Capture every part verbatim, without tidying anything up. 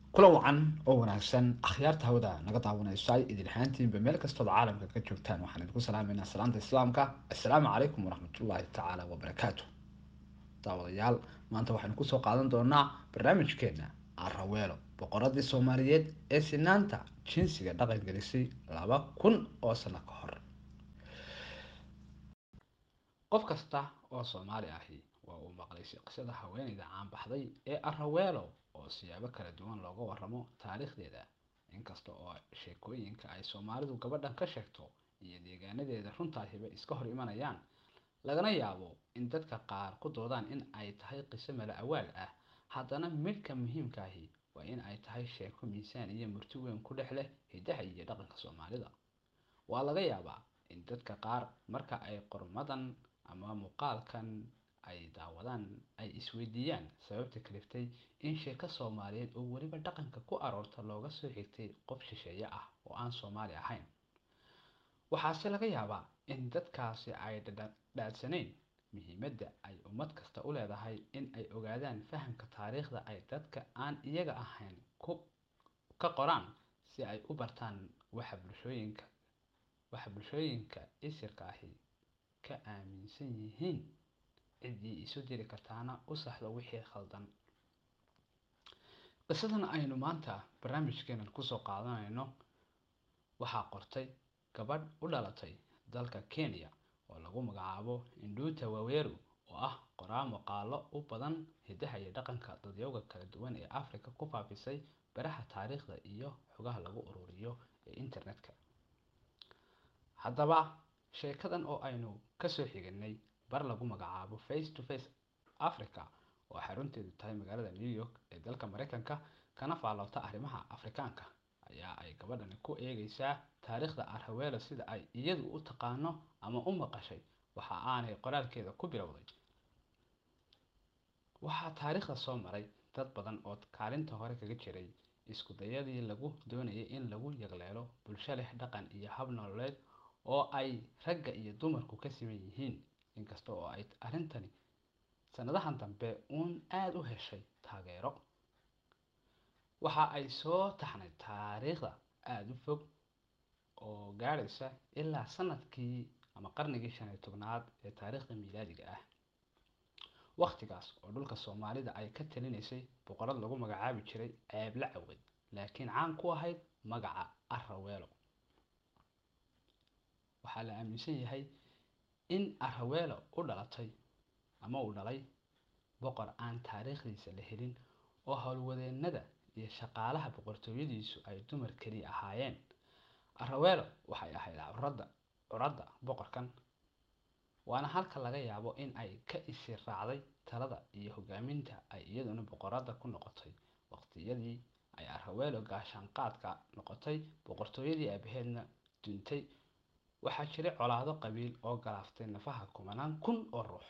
kulan wacan oo wanaagsan akhyaarta hawada naga daawanayso ay idin ahaantiinba meel kastoo caalamka ka joogtaan waxaan idinku salaameynaa salaanta islaamka assalaamu calaykum waraxmatullaahi tacaala wabarakaatu. daawadayaal, maanta waxaynu kusoo qaadan doonaa barnaamijkeena araweelo boqoradii soomaaliyeed ee sinaanta jinsiga dhaqan gelisay laba kun oo sano ka hor. qof kasta oo soomaali ahi waa uu maqlay qisada haweeneyda caanbaxday ee araweelo oo siyaabo kala duwan looga waramo taariikhdeeda. inkasta oo sheekooyinka ay soomaalidu gabadhan ka sheegto iyo deegaanadeeda runtaahiba iska hor imanayaan, lagana yaabo in dadka qaar ku doodaan in ay tahay qiso mala awaal ah, haddana midka muhiimka ahi waa in ay tahay sheeko miisaan iyo murti weyn ku dhex leh hidaha iyo dhaqanka soomaalida. waa laga yaabaa in dadka qaar marka ay qormadan ama muuqaalkan ay daawadaan ay isweydiiyaan sababta kaliftay in sheeko soomaaliyeed oo weliba dhaqanka ku aroorta looga soo xigtay qof shisheeye ah oo aan soomaali ahayn. waxaase laga yaabaa in dadkaasi ay dhadhaadsanayn muhiimadda ay ummad kasta u leedahay in ay ogaadaan fahamka taariikhda ay dadka aan iyaga ahayn ku ka qoraan, si ay u bartaan waxa bulshooyinka waxa bulshooyinka isirka ahi ka aaminsan yihiin, ciddii isu diri kartaana u saxdo wixii khaldan. qisadan aynu maanta barnaamijkeenan kusoo qaadanayno waxaa qortay gabadh u dhalatay dalka Kenya oo lagu magacaabo Induta Waweru, oo ah qoraa muuqaalo u badan hidaha iyo dhaqanka dadyowga kala duwan ee Afrika ku faafisay baraha taariikhda iyo xogaha lagu ururiyo ee internetka. haddaba sheekadan oo aynu kasoo xiganay bar lagu magacaabo Face to Face Africa oo xarunteedu tahay magaalada New York ee dalka Mareykanka, kana faaloota arrimaha Afrikaanka, ayaa ay gabadhani ku eegaysaa taariikhda araweelo sida ay iyadu u taqaano ama u maqashay. waxa aanay qoraalkeeda ku bilowday: waxaa taariikhda soo maray dad badan oo kaalinta hore kaga jiray isku dayadii lagu doonayay in lagu yagleelo bulsho leh dhaqan iyo hab nololeed oo ay ragga iyo dumarku ka siman yihiin. inkasta oo ay arrintani sanadahan dambe uun aada u heshay taageero, waxa ay soo taxnay taariikhda aada u fog oo gaadhaysa ilaa sanadkii ama qarnigii shan iyo tobnaad ee taariikhda miilaadiga ah. waqtigaas oo dhulka soomaalida ay ka talinaysay boqorad lagu magacaabi jiray ceeble cawad, laakiin caan ku ahayd magaca araweelo. waxaa la aaminsan yahay in araweelo u dhalatay ama uu dhalay boqor aan taariikhdiisa la helin, oo howlwadeennada iyo shaqaalaha boqortooyadiisu ay dumar keli ahaayeen. araweelo waxay ahayd curadda curadda boqorkan, waana halka laga yaabo in ay ka isi raacday talada iyo hogaaminta ay iyaduna boqoradda ku noqotay. waqtiyadii ay araweelo gaashaan qaadka noqotay boqortooyadii aabaheedna duntay, waxaa jiray colaado qabiil oo galaaftay nafaha kumanaan kun oo ruux.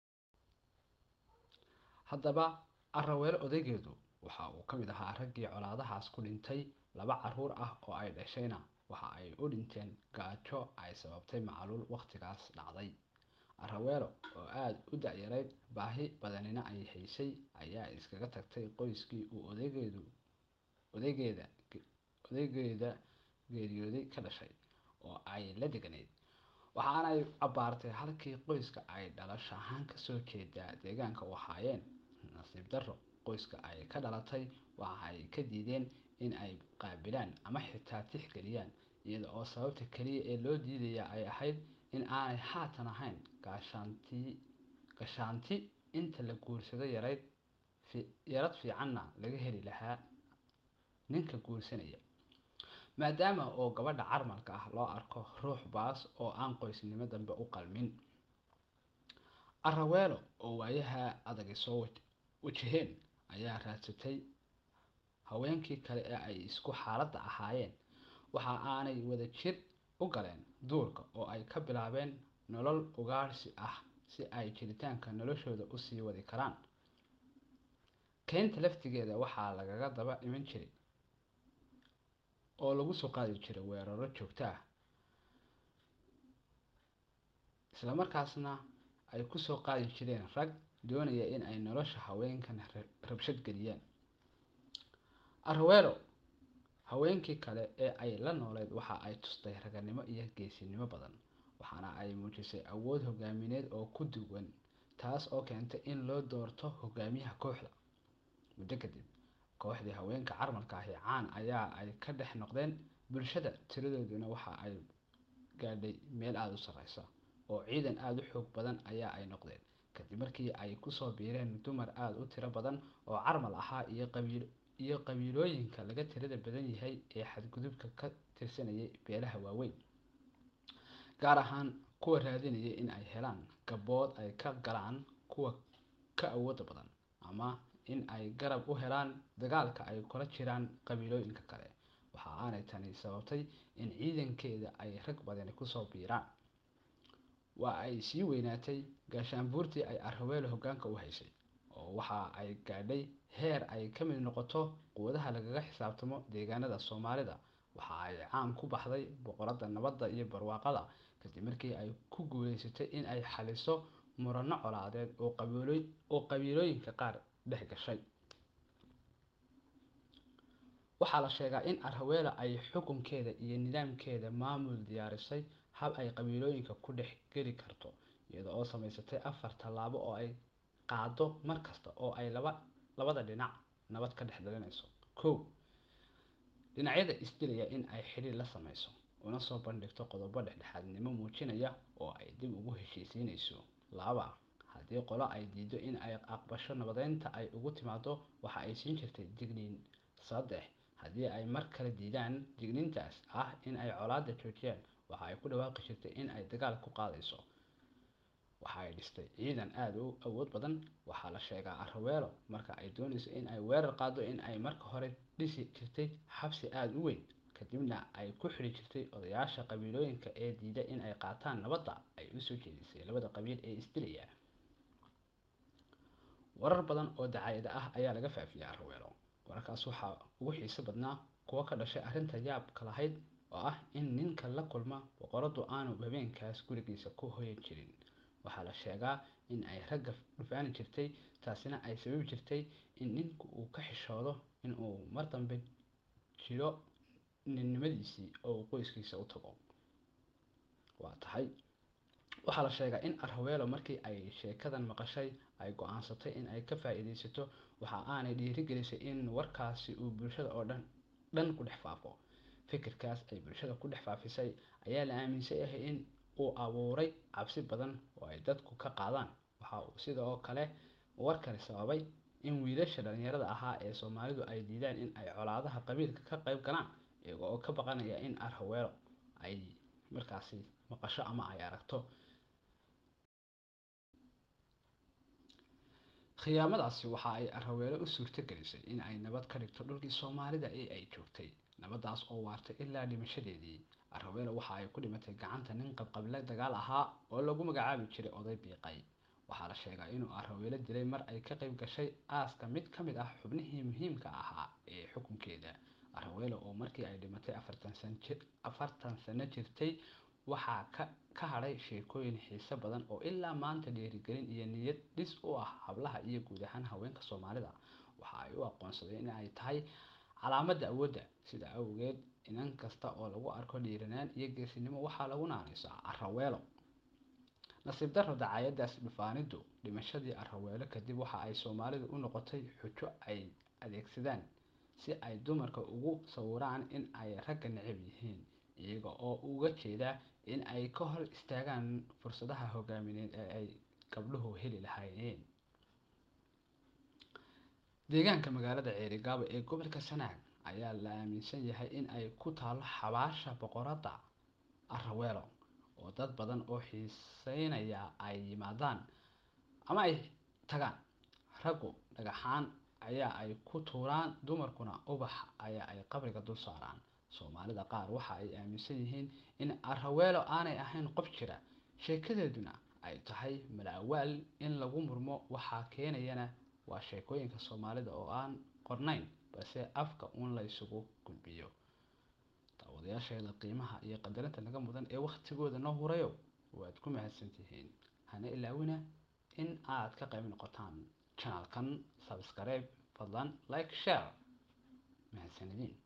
haddaba araweelo odaygeedu waxa uu ka mid ahaa raggii colaadahaas ku dhintay. laba caruur ah oo ay dhashayna waxa ay u dhinteen gaajo ay sababtay macaluul waqtigaas dhacday. araweelo oo aada u da-yarayd, baahi badanina ay haysay, ayaa iskaga tagtay qoyskii uu odaygeedu odaygeeda odaygeeda geeriyooday ka dhashay oo ay la deganayd. waxaana ay abbaartay halkii qoyska ay dhalasho ahaan kasoo jeedaa deegaanka u ahaayeen. nasiib darro, qoyska ay ka dhalatay waxa ay ka diideen in ay qaabilaan ama xitaa tixgeliyaan, iyada oo sababta kaliya ee loo diidaya ay ahayd in aanay haatan ahayn gaashaanti gashaanti inta la guursado yarayd yarad fiicanna laga heli lahaa ninka guursanaya, maadaama oo gabadha carmalka ah loo arko ruux baas oo aan qoysnimo dambe u qalmin. araweelo oo waayaha adagi soo wajaheen ayaa raadsatay haweenkii kale ee ay isku xaaladda ahaayeen. waxa aanay wada jir u galeen duurka oo ay ka bilaabeen nolol ugaarsi ah si ay jiritaanka noloshooda usii wadi karaan. keynta laftigeeda waxaa lagaga daba iman jiray oo lagu soo qaadi jiray weeraro joogto ah, isla markaasna ay kusoo qaadi jireen rag doonaya in ay nolosha haweenkan rabshad geliyaan. Arwelo haweenkii kale ee ay la nooleed waxa ay tustay raganimo iyo geesinimo badan, waxaana ay muujisay awood hogaamineed oo ku duwan, taas oo keentay in loo doorto hogaamiyaha kooxda. Muddo kadib, kooxdii haweenka Carmalka ahi caan ayaa ay ka dhex noqdeen bulshada, tiradooduna waxa ay gaadhay meel aad u sareysa, oo ciidan aad u xoog badan ayaa ay noqdeen kadib markii ay kusoo biireen dumar aad u tiro badan oo Carmal ahaa iyo qabiil iyo qabiilooyinka laga tirada badan yahay ee xadgudubka ka tirsanayay beelaha waaweyn, gaar ahaan kuwa raadinaya in ay helaan gabbood ay ka galaan kuwa ka awoodda badan, ama in ay garab u helaan dagaalka ay kula jiraan qabiilooyinka kale. Waxa aanay tani sababtay in ciidankeeda ay rag badani kusoo biiraan. Waa ay sii weynaatay gaashaanbuurtii ay Arwelo hoggaanka u haysay, oo waxa ay gaadhay heer ay ka mid noqoto quwadaha lagaga xisaabtamo deegaanada Soomaalida. Waxa ay caan ku baxday boqoradda nabadda iyo barwaaqada kadib markii ay ku guuleysatay in ay xaliso muranno colaadeed oo qabiilooy oo qabiilooyinka qaar dhex gashay. Waxaa la sheegaa in Arwelo ay xukunkeeda iyo nidaamkeeda maamul diyaarisay hab ay qabiilooyinka ku dhex geli karto, iyada oo samaysatay afar tallaabo oo ay qaado mar kasta oo ay laba labada dhinac nabad ka dhex dhalinayso. Kow, dhinacyada isdilaya in ay xiriir la sameyso, una soo bandhigto qodobo dhexdhexaadnimo muujinaya oo ay dib ugu heshiisiinayso. Laba, haddii qolo ay diido in ay aqbasho nabadeynta ay ugu timaado, waxa ay siin jirtay digniin. Saddex, haddii ay mar kale diidaan digniintaas ah in ay colaadda joojiyaan, waxa ay ku dhawaaqi jirtay in ay dagaal ku qaadayso. Waxa ay dhistay ciidan aad u awood badan. Waxaa la sheegaa Arwelo marka ay doonayso in ay weerar qaado in ay marka hore dhisi jirtay xabsi aad u weyn, kadibna ay ku xidhi jirtay odayaasha qabiilooyinka ee diida in ay qaataan nabadda ay u soo jeedisay labada qabiil ee isdilaya. Warar badan oo dacaayad ah ayaa laga faafiyay Arwelo. Wararkaas waxaa ugu xiiso badnaa kuwa ka dhashay arrinta yaabka lahayd oo ah in ninka la kulma boqoradu aanu habeenkaas gurigiisa ku hoyan jirin. Waxaa la sheegaa in ay ragga dhufaani jirtay, taasina ay sababi jirtay in ninku uu ka xishoodo in uu mar dambe jiro ninnimadiisii oo uu qoyskiisa u tago. Waa tahay waxaa la sheegaa in Arwelo markii ay sheekadan maqashay ay go'aansatay in ay ka faa'iideysato. Waxa aanay dhiirigelisay in warkaasi uu bulshada oo dhan dhan ku dhex faafo. Fikirkaas ay bulshada ku dhex faafisay ayaa la aaminsan yahay in uu abuuray cabsi badan oo ay dadku ka qaadaan. Waxa uu sidoo kale warkani sababay in wiilasha dhalinyarada ahaa ee Soomaalidu ay diidaan in ay colaadaha qabiilka ka qayb galaan, iyaga oo ka baqanaya in Arwelo ay markaasi maqasho ama ay aragto. Khiyaamadaasi waxa ay Arwelo u suurtagelisay in ay nabad ka dhigto dhulkii Soomaalida ee ay joogtay, nabadaas oo waartay ilaa dhimashadeedii. Arwelo waxa ay ku dhimatay gacanta nin qabqable dagaal ahaa oo lagu magacaabi jiray Oday Biiqay. Waxaa la sheegaa inuu Arwelo dilay mar ay ka qayb gashay aaska mid ka mid ah xubnihii muhiimka ahaa ee xukunkeeda. Arwelo oo markii ay dhimatay afartan sano jir afartan sano jirtay, waxaa ka ka hadhay sheekooyin xiiso badan oo ilaa maanta dhiirigelin iyo niyad dhis u ah hablaha iyo guud ahaan haweenka Soomaalida. Waxa ay u aqoonsadeen in ay tahay calaamadda awoodda, sida awgeed inan kasta oo lagu arko dhiiranaan iyo geesinimo waxaa lagu naanaysaa Arwelo. Nasiib darro, dacaayadaas dhufaanidu dhimashadii Arwelo kadib waxa ay Soomaalidu u noqotay xujo ay adeegsadaan si ay dumarka ugu sawiraan in ay ragga neceb yihiin, iyaga oo uga jeeda in ay ka hor istaagaan fursadaha hogaamineed ee ay gabdhuhu heli lahaayeen. Deegaanka magaalada Ceerigaabo ee gobolka Sanaag ayaa la aaminsan yahay in ay ku taalo xabaasha boqoradda Arwelo, oo dad badan oo xiiseynaya ay yimaadaan ama ay tagaan. Raggu dhagaxaan ayaa ay ku tuuraan, dumarkuna ubax ayaa ay qabriga dul saaraan. Soomaalida qaar waxa ay aaminsan yihiin in Arwelo aanay ahayn qof jira, sheekadeeduna ay tahay malaawaal in lagu murmo. Waxaa keenayana waa sheekooyinka Soomaalida oo aan qornayn balse afka uun la isugu gudbiyo. Daawadayaasheeda qiimaha iyo qadarinta naga mudan ee waqtigooda noo hurayo, waad ku mahadsantihiin. Hana ilaawina in aad ka qayb noqotaan channelkan, subscribe, fadlan like, share. mahadsanidin.